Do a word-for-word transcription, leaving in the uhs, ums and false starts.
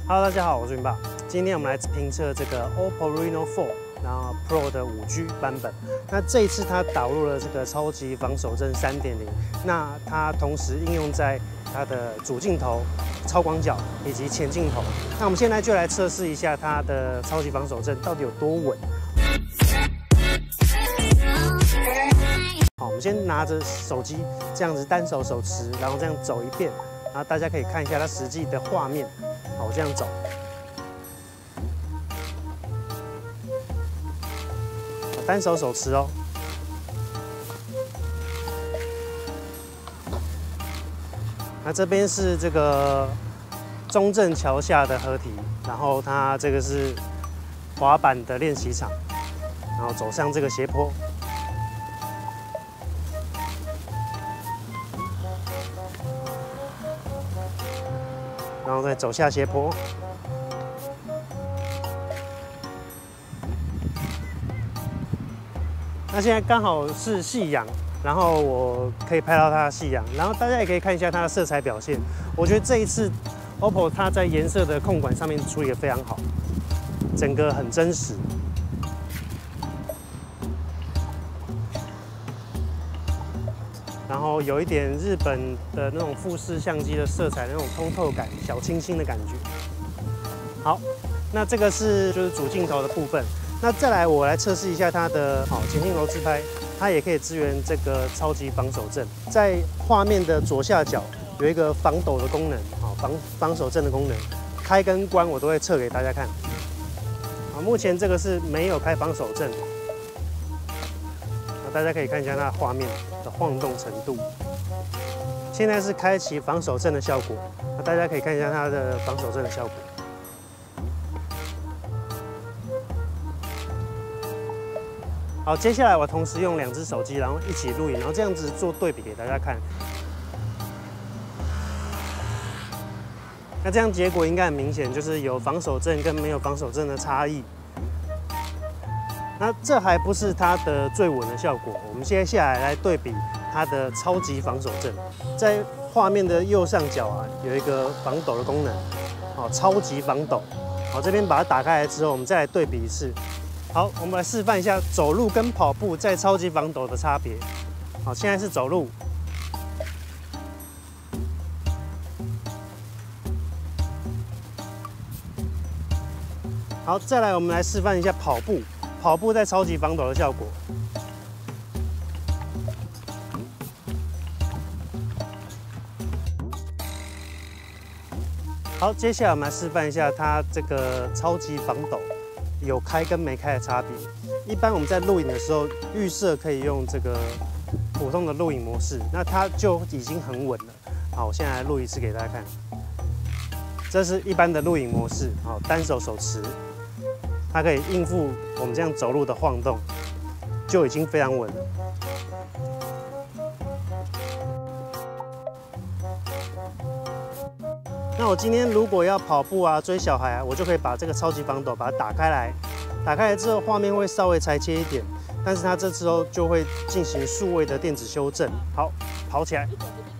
Hello， 大家好，我是云爸。今天我们来评测这个 O P P O Reno 四，然后 Pro 的五 G 版本。那这一次它导入了这个超级防守阵 三点零， 那它同时应用在它的主镜头、超广角以及前镜头。那我们现在就来测试一下它的超级防守阵到底有多稳。好，我们先拿着手机这样子单手手持，然后这样走一遍，然后大家可以看一下它实际的画面。好，我这样走。 单手手持哦。那这边是这个中正桥下的合体，然后它这个是滑板的练习场，然后走上这个斜坡，然后再走下斜坡。 那现在刚好是夕阳，然后我可以拍到它的夕阳，然后大家也可以看一下它的色彩表现。我觉得这一次 O P P O 它在颜色的控管上面处理得非常好，整个很真实。然后有一点日本的那种富士相机的色彩的那种通透感、小清新的感觉。好，那这个是就是主镜头的部分。 那再来，我来测试一下它的好前镜头自拍，它也可以支援这个超级防守阵。在画面的左下角有一个防抖的功能，好防防守阵的功能，开跟关我都会测给大家看。好，目前这个是没有开防守阵，那大家可以看一下它的画面的晃动程度。现在是开启防守阵的效果，那大家可以看一下它的防守阵的效果。 好，接下来我同时用两只手机，然后一起录影，然后这样子做对比给大家看。那这样结果应该很明显，就是有防守阵跟没有防守阵的差异。那这还不是它的最稳的效果，我们接下来来对比它的超级防守阵。在画面的右上角啊，有一个防抖的功能，好，超级防抖。好，这边把它打开来之后，我们再来对比一次。 好，我们来示范一下走路跟跑步在超级防抖的差别。好，现在是走路。好，再来我们来示范一下跑步，跑步在超级防抖的效果。好，接下来我们来示范一下它这个超级防抖。 有开跟没开的差别。一般我们在录影的时候，预设可以用这个普通的录影模式，那它就已经很稳了。好，我现在来录一次给大家看。这是一般的录影模式，好，单手手持，它可以应付我们这样走路的晃动，就已经非常稳了。 那我今天如果要跑步啊、追小孩啊，我就可以把这个超级防抖把它打开来，打开来之后画面会稍微裁切一点，但是它这时候就会进行数位的电子修正。好，跑起来。